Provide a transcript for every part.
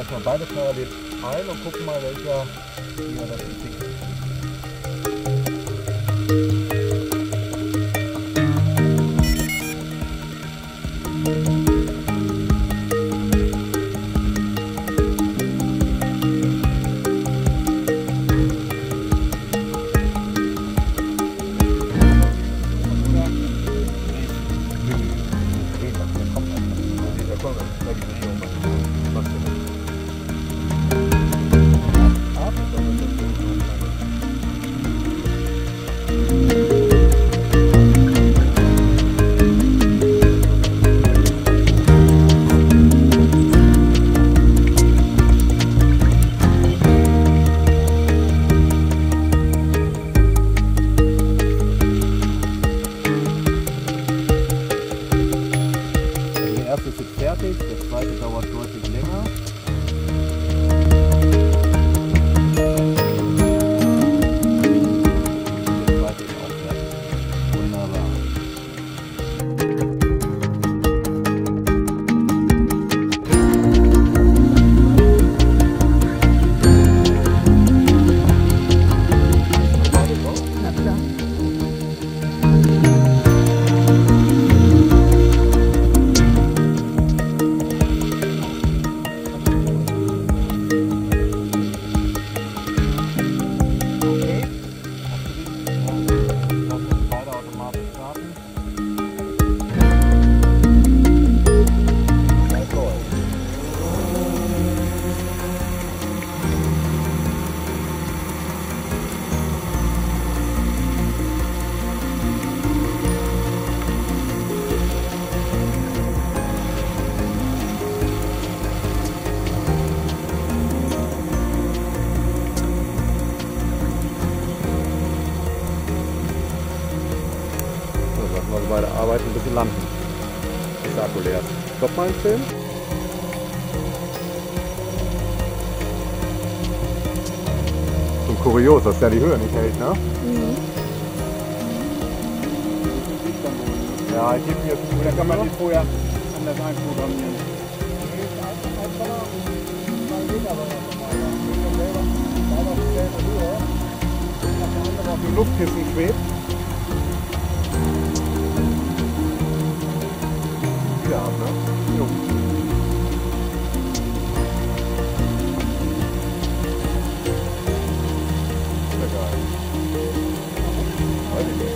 wir jetzt mal beide parallel ein und gucken mal, welcher hier das Ding ist. Der zweite dauert deutlich länger. Der zweite ist auch fertig. Wunderbar. Na klar. Also bei der Arbeit ein bisschen landen. Ist der Akku leer. Stopp mal einen Film. Schon kurios, dass der die Höhe nicht hält, ne? Mhm. Ja, ich gebe mir jetzt Oder kann man die vorher anders einprogrammieren? Auf dem Luftkissen schwebt. wieder ab, ne? Jo. Sehr geil. Weiß ich nicht.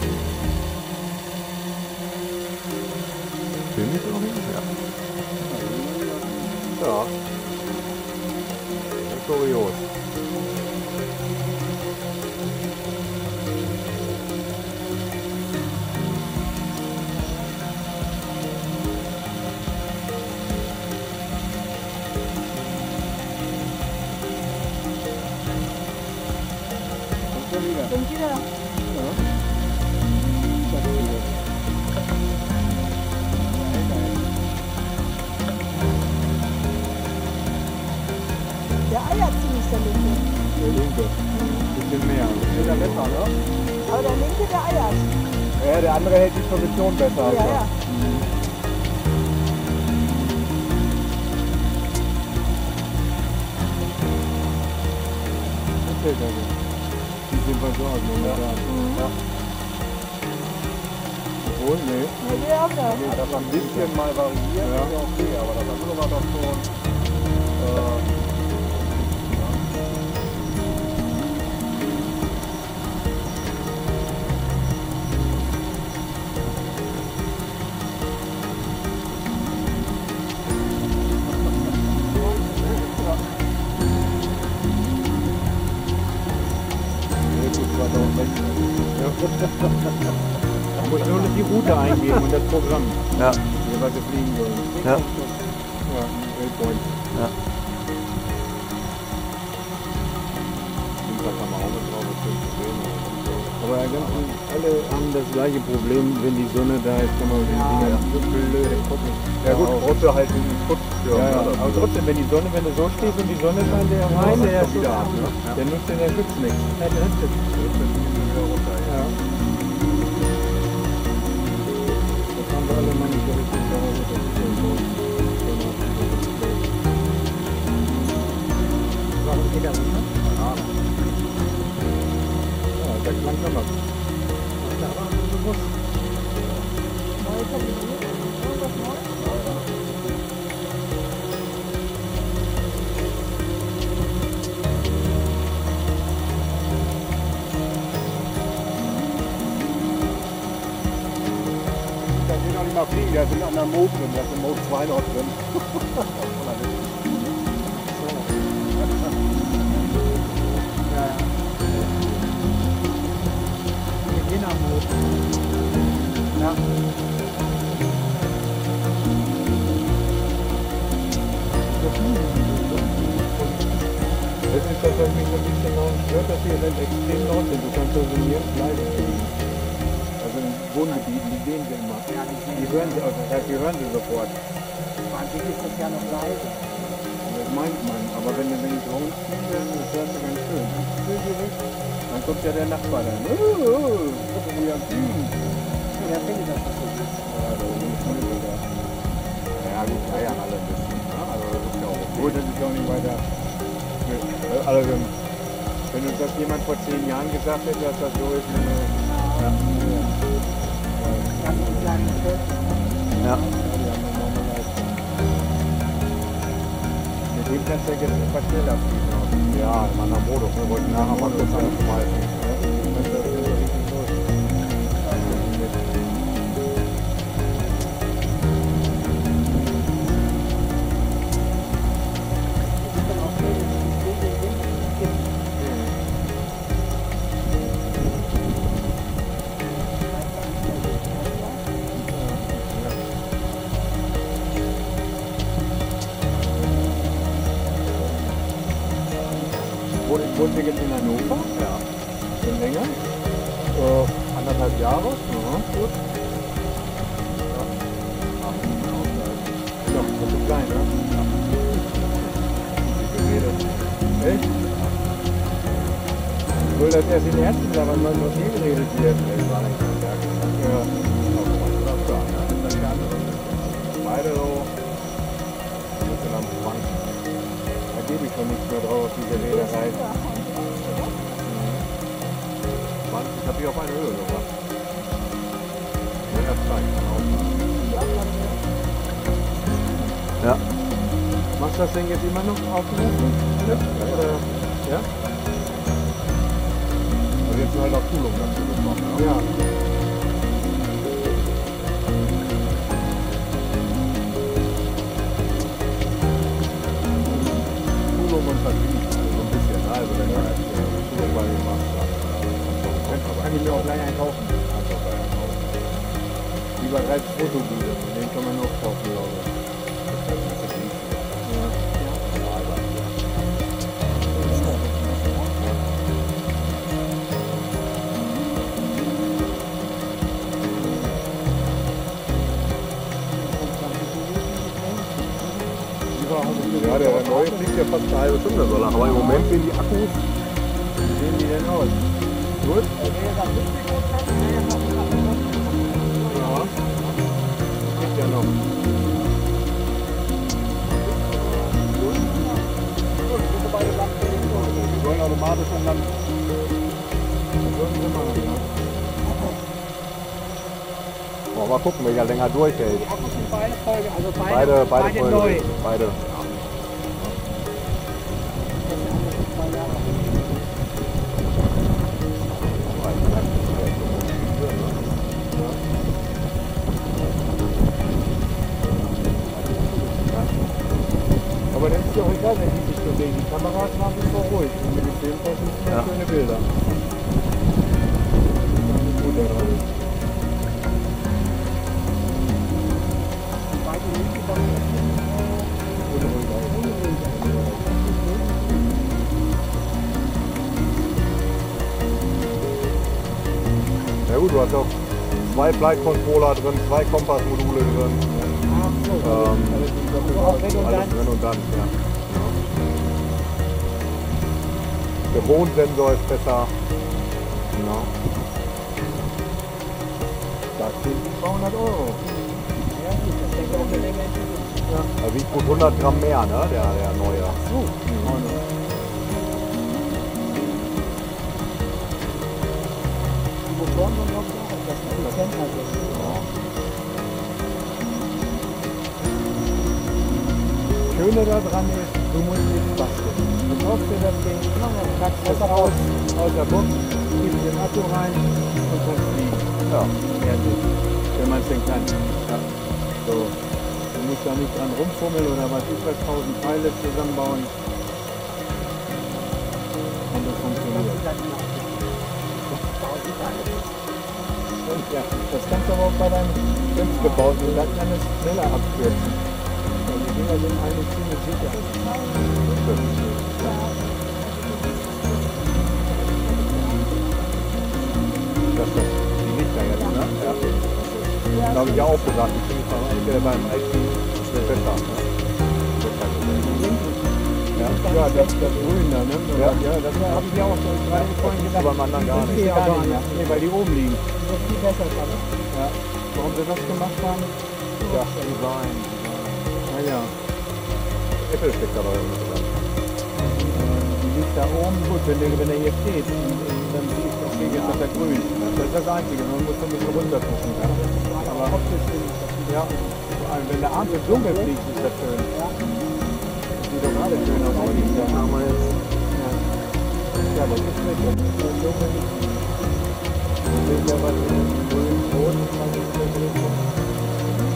Film ich noch nicht? Ja. Ja. Kurios. Sind wieder. Der eiert ziemlich, der linke. Der linke. Bisschen mehr. Der besser, ne? Aber der linke, der eiert. Ja, der andere hält die Position besser. Ja, ja. Die sind versorgt momentan. Ja. Obwohl, nee. Nee, wir haben das. Nee, das ein bisschen mal variiert, Ja. ist ja okay, aber das andere war doch schon. Ich muss nur die Route eingeben und das Programm, Ja. wie weit wir fliegen wollen. Ja. Ja, Waypoint. Ja. Aber alle haben das gleiche Problem, wenn die Sonne da ist, kann man den Dinger so blöd gucken. Ja gut, brauchst du halt diesen Schutz für. Ja, ja. Aber trotzdem, wenn die Sonne, wenn du so stehst und die Sonne scheint, der rein, der ist wieder ab, ne? der nutzt den Schutz nichts. Ja, der nutzt es. Wieder runter, ja. Ja. Das haben wir alle mal nicht so richtig welcher Gebiet? Irgendwas Neues? Da geht noch nicht mal fliegen, da sind an der Mode drin, da ist ein Mode 2 noch drin. Beginnermodus. Ja. Das ist das, was mich so ein bisschen auch stört, dass hier sind extrem laut sind. Du kannst also nirgends leise kriegen. Also in Wohngebieten, die sehen sie immer. Ja, Die hören sie, also das heißt, die hören sie sofort. an sich ist das ja noch leise. Das meint man. Aber wenn du den Drohnen ziehen willst, das hörst du ganz schön. Dann kommt ja der Nachbar dann. Gucken wir am Fliegen. Ja, finde ich das nicht so gut. Ja, da ist ein Schnitt sogar. Ja, gut, eiern alle ein bisschen. Ne? Also das ist ja auch okay. Gut, das ist ja auch nicht weiter. Also, wenn uns das jemand vor 10 Jahren gesagt hätte, dass das so ist, ja. Ganz so kleine Feld. Ja. Die haben eine enorme Leistung. Mit dem kannst du ja jetzt etwas schneller fliegen. Ja, im anderen Modus, wir wollten nachher mal kurz anschmeißen. Wohnt ihr jetzt in Hannover? Ja. Schon länger? 1,5 Jahre. Ja, gut. Ja, das ist klein, ne? Echt? Obwohl das erst in den ersten Jahren mal noch nie geredet wird. Ja. Beide so ein bisschen am Schwank. Da gebe ich schon nichts mehr drauf, diese Reederei. 20 habe ich auf eine Höhe gebracht. Ja, das zeigt man auch. Ja. Machst du das denn jetzt immer noch aufgerufen? Oder? Ja? Also jetzt halt auch Schulung dazu bekommen. Ne? Ja. Schulung und Vertrieb, also so ein bisschen. Ne? Also wenn du halt Schulung bei mir machst, dann Kann ich mir auch gleich einkaufen. kannst du auch bei kaufen. Lieber 30 Fotobude, den kann man auch kaufen, glaube ich. Das ist halt ein bisschen günstiger. Ja. Ja, der neue fliegt ja fast eine halbe Stunde so lang, aber im Moment sehen die Akkus. Wie sehen die denn aus? Gut? Ja. Geht ja noch. Die wollen automatisch um dann. Das würden wir machen, ja. Oh, mal gucken, welcher länger durchhält. Die Akkus sind beide Folge, also Beide beide voll. neu. Beide. Aber das ist ja auch egal, wenn die sich bewegen. Die Kameras machen es vor ruhig. Und mit dem Filmpass sind Ja. schöne Bilder. Das ist gut daran. Ja gut, du hast auch 2 Flight Controller drin, 2 Kompassmodule drin. Auch redundant. Alles redundant, ja. Der Wohnsensor ist besser. Ja. Das sind 200 Euro. Ja, gut, das denke ich auch eine Menge. Er wiegt gut 100 Gramm mehr, ne? Der neue. Die Motoren sind auch noch, das ist Center. Schöne daran ist, du musst nicht basteln. Du kaufst dir das Ding, packst das aus der Box, gibst den Akku rein und kannst fliegen. Ja. Fertig. Wenn man es denn kann. Ja. So. Du musst da nicht dran rumfummeln oder was ich weiß, 1000 Teile zusammenbauen. Und das funktioniert. Ja, das kannst du aber auch bei deinem selbstgebauten, da kann es schneller abkürzen. Und die Dinger sind eigentlich ziemlich sicher. Das ist die Lichter jetzt, ne? Ja. Da habe ich ja auch gesagt, die finde ich entweder beim IT besser. Ne? Ja, das Grün da, ne? Ja. Ja, das habe ich ja auch gerade vorhin Das ist gedacht. beim anderen gar Das nicht. geht ja gar nicht. Nee, weil die oben liegen. Das ist viel besser, glaube ich. Ja. Warum sie das gemacht haben? Ja, Design. Ah ja. Apple steckt da irgendwie dran. Die liegt da oben. Gut, wenn er hier steht, dann sehe ich, okay, jetzt hat er grün. Das ist das Einzige. Man muss so ein bisschen runter gucken. Ja. Aber optisch finde ich das ja. Wenn der Arm so dunkel fliegt, ist das schön. Ja. Das sieht doch alles schön aus. Ja, das ist nicht dunkel. Das ist ja was grün, rot, was ist da drin?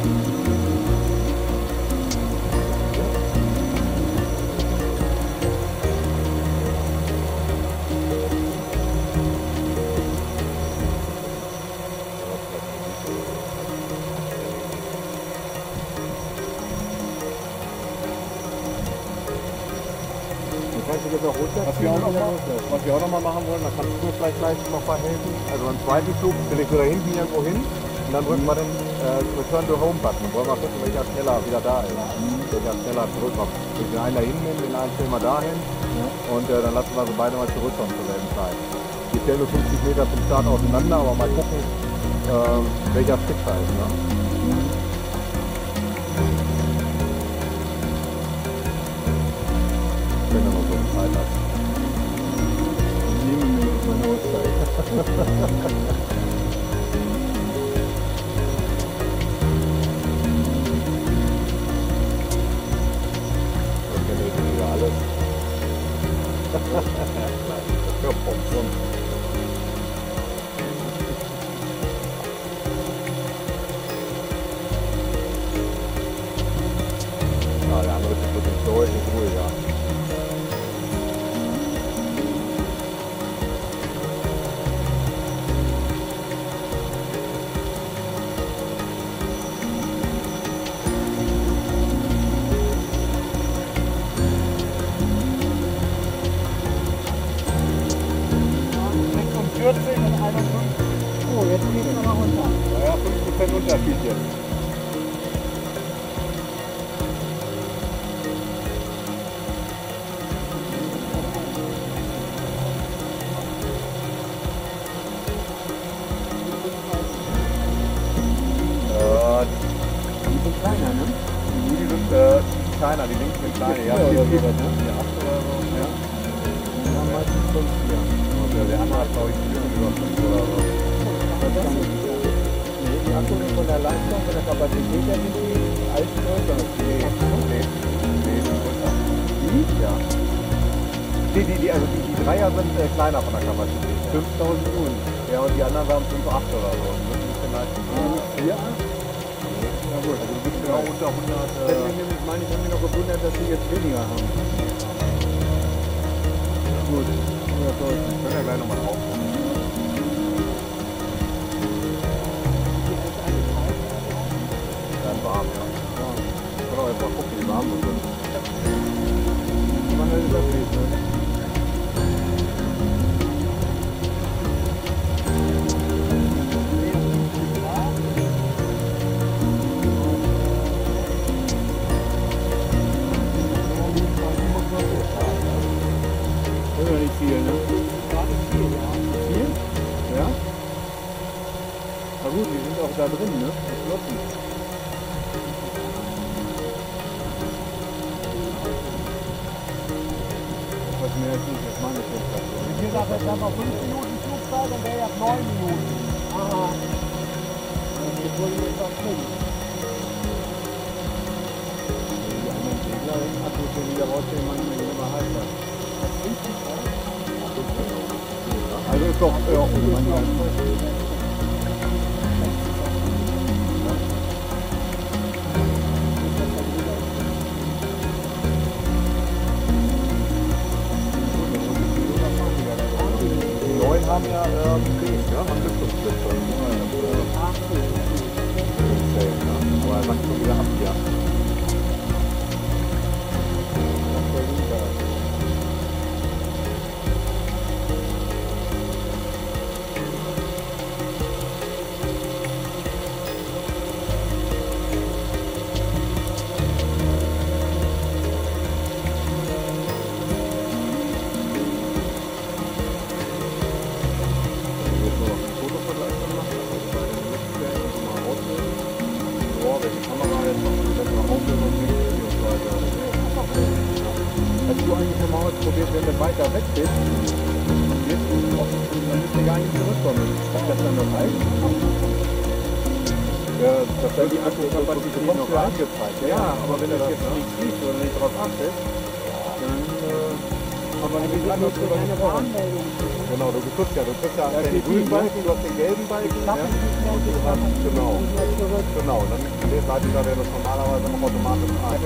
Was wir auch noch mal machen wollen, da kannst du mir vielleicht gleich noch mal helfen. Also im zweiten Flug stelle ich so da hinten irgendwo hin und dann drücken wir den Return to Home Button. Dann wollen wir gucken, welcher schneller wieder da ist. Welcher schneller zurückkommt. Ich den einen da hinnehmen, den einen stellen wir da hin und dann lassen wir so beide mal zurückkommen zur selben Zeit. Die stellen nur 50 Meter zum Start auseinander, aber mal gucken, welcher Stick da ist. Ne? Wenn du noch so eine Zeit hast. Nehmen wir jetzt meine Auszeit. Das kennen wir wieder alles. Ja, Popcorn. Ja, der andere ist wirklich deutlich ruhiger. Oh, jetzt geht es aber runter. Ja, 5% Unterschied jetzt. Die sind kleiner, ne? Die sind kleiner, die links sind kleiner. Ja, Oder die sowas, ne? 8 oder so. Ja. Ja, meistens 5 hier. Und der andere hat, glaube ich, über 5 oder so. Nee, die Akku ist von der Leistung, von der Kapazität her sind die alt größer. Nee, die größer. Ja. Die Dreier sind kleiner von der Kapazität. 5000 Joule. Ja, und die anderen waren 5,8 oder so. Das ist ein bisschen leicht. Ja? Na gut, also du bist genau unter 100. Deswegen meine ich, habe mich noch gewundert, dass die jetzt weniger haben. Gut, 100.000. Können wir gleich nochmal drauf. Dann warm, ja. Ich kann auch jetzt mal gucken, wie warm wir sind. Man hätte das nicht, ne? Das ist ja nicht viel, ne? Gar nicht viel, ja. Viel? Ja? Na gut, die sind auch da drin, ne? Geschlossen. Was mehr als nicht, das meine Temperatur. Wie gesagt, jetzt haben wir 5 Minuten Flugzeit, dann wäre ja 9 Minuten. Aha. Jetzt wollen wir jetzt was tun. Die anderen Segler ist doch offen manchmal. Die neuen haben ja Dings, ne? Haben Lüftungsblitze. Aber er sagt schon wieder ab hier. Hast du eigentlich schon mal ausprobiert, wenn du weiter weg bist, dann müsst ihr gar nicht zurückkommen. Ist das dann noch alt? Ja, das soll die Akkukapazität noch angezeigt. Ja, aber wenn das jetzt nicht siehst oder nicht drauf achtest, dann aber nämlich anders drüber gesprochen. Genau, du kriegst ja den grünen Balken, du hast den gelben Balken. Ja? Und du hast, genau, dann leitet da der das normalerweise noch automatisch ein.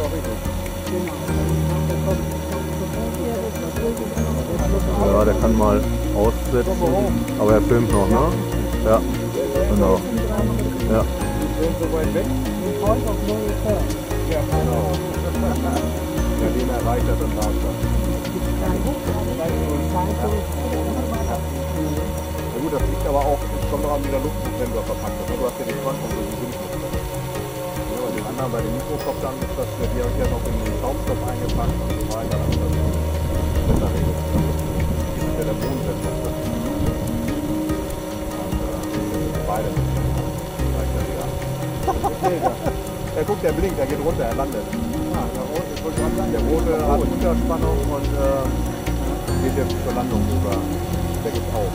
Ja, der kann mal aussetzen, aber er filmt noch, ne? Ja, genau. Ja. So weit weg. Ja, genau. Ja, den erreicht er dann da. Ja gut, das liegt aber auch, es kommt daran, wie der Luftsensor verpackt ist. Du hast ja die Schwankung so gewünscht. Ja, bei den anderen, bei den Mikrokoptern ist das, die habe ich ja noch in den Schaumstoff eingepackt und so weiter. Das ist das Wetterregel. Das ist ja der Bodensensor. Und beide zeigt er wieder. Er guckt, der blinkt, er geht runter, er landet. Der rote hat Unterspannung und geht jetzt zur Landung rüber. Der geht auf.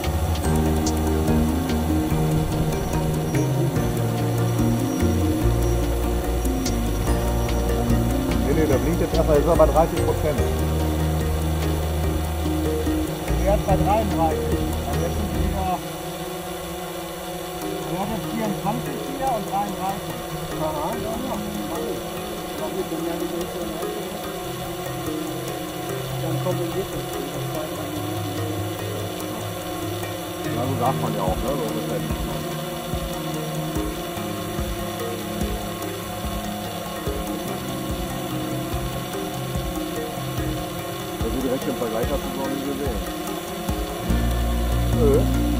Nee, der blinkt jetzt erstmal, ist aber 30%. Der hat bei 33. Aber jetzt sind wir wieder. Der hat jetzt 24 hier und 33. Aha, ja. Dann kombiniert das. Ja, so sagt man ja auch, ne? So ungefähr. Also direkt im Vergleich hast du es noch nie gesehen. Nö.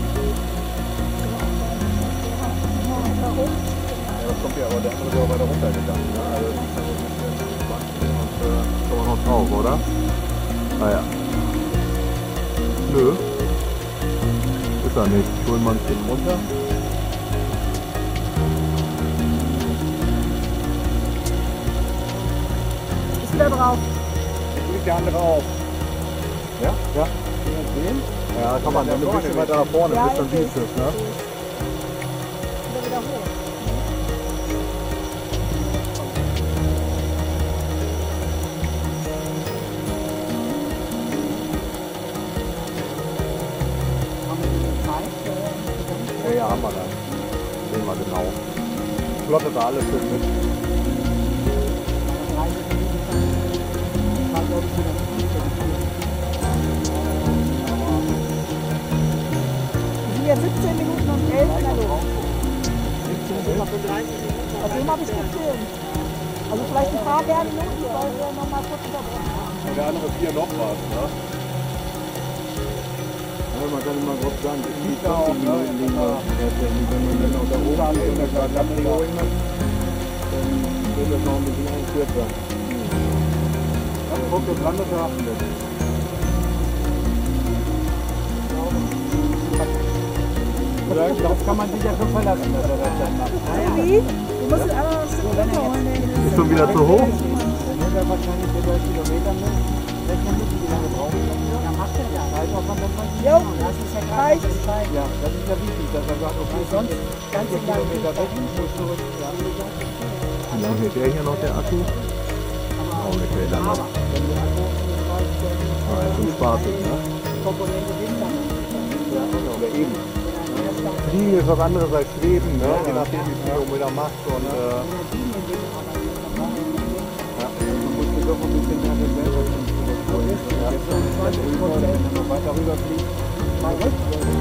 Ja, das kommt ja, aber der andere ist ja weiter runtergegangen. Ne? Also das ist ja so ein bisschen 20 und kommen wir noch drauf, oder? Naja. Nö. Ist er nicht. Ich hol mal ein Stück runter. Ist wieder drauf. Jetzt liegt der andere auf. Ja? Ja. Den? Ja, kann man, wenn du ein bisschen weiter nach vorne bist, dann siehst du es, ne? Wieder hoch. Ja, haben wir dann. Sehen wir genau. Plottet da alles schön mit. Wir sind jetzt 17 Minuten und 11 in der Luft. Auf dem habe ich gefilmt. Also vielleicht ein paar mehr Minuten, weil wir noch mal kurz unterbrochen haben. Und der andere 4 noch was, ne? Ja, man kann immer grob sagen, es liegt auch, ne? Wenn man dann auch da oben ist und das gerade abgeholt hat, dann wird das noch ein bisschen kürzer. Das kommt und landet da. Darauf kann man sich ja schon verlassen, dass er das dann macht. Wie? Du musst es aber ein Stück runterholen. Ist schon wieder zu hoch? Dann muss er wahrscheinlich über Kilometer rechnen müssen, wie lange brauchen wir dafür? Ja, macht er ja. Zeitaufwand, das weiß ich Jo, nicht. Das ist ja gerade reicht. entscheidend. Ja, das ist ja wichtig, dass er sagt, okay, sonst ganz Kilometer weg, ich muss zurück. Ja, wie gesagt, Wie lange hält der hier noch, der Akku? Oh, der hält dann noch. wenn der Akku Ah, ist schon spaßig, ne? Komponente sind dann. Oder eben. Fliegen ist was anderes als Schweben, ne? Je nachdem, wie viel du wieder machst. Und, Du musst dir doch ein bisschen mehr selber so ist. Ja. Jetzt rüber, oder wenn du noch weiter rüber fliegst. Mal rechts,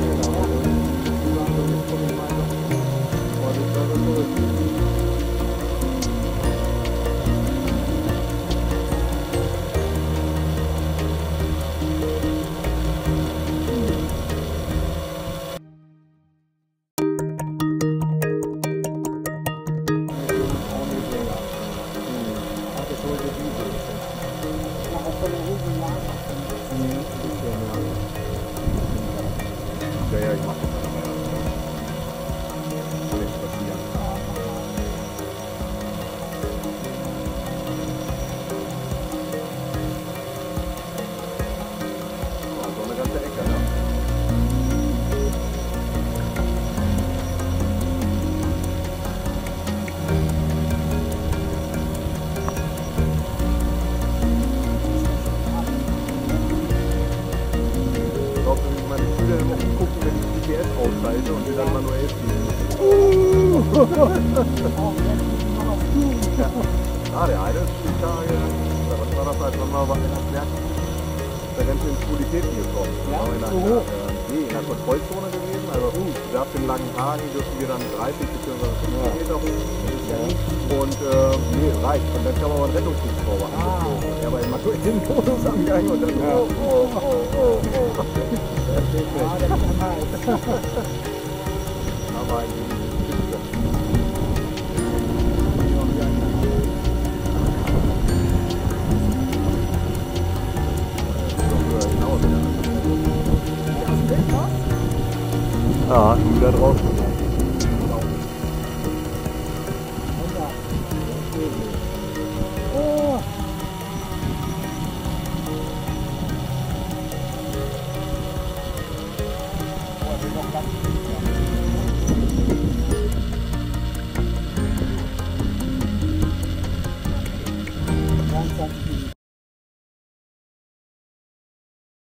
ja, ich mach das dann mal. Nichts passieren. So eine ganze Ecke, ne? Glaubst du, wie meine Schüler immer umgucken, wenn ich GPS ausschalte und wir dann manuell spielen? Ja. Ah, der eine ist die Tage, oder was war das, als wir mal in Märkten da ganz in Qualitäten gekommen. Ja, in so hoch. in der Kontrollzone gewesen, also ab dem langen Hagen dürfen wir dann 30 bzw. 50 Meter hoch. Und nee, reicht. Und dann kann man mal einen Rettungshubschrauber angeflogen. Der war immer durch den Modus angegangen und dann aber ja, wieder drauf. Oh.